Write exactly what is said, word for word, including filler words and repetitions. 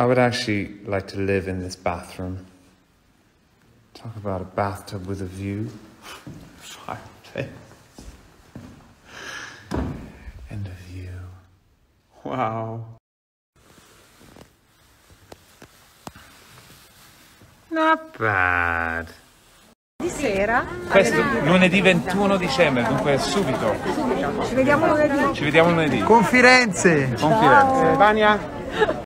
I would actually like to live in this bathroom. Talk about a bathtub with a view. Fireplace. And a view. Wow. Not bad. Di sera. Questo lunedì ventuno dicembre, dunque subito. Subito. Ci vediamo lunedì. Ci vediamo lunedì. Con Firenze. Con Firenze. Vania.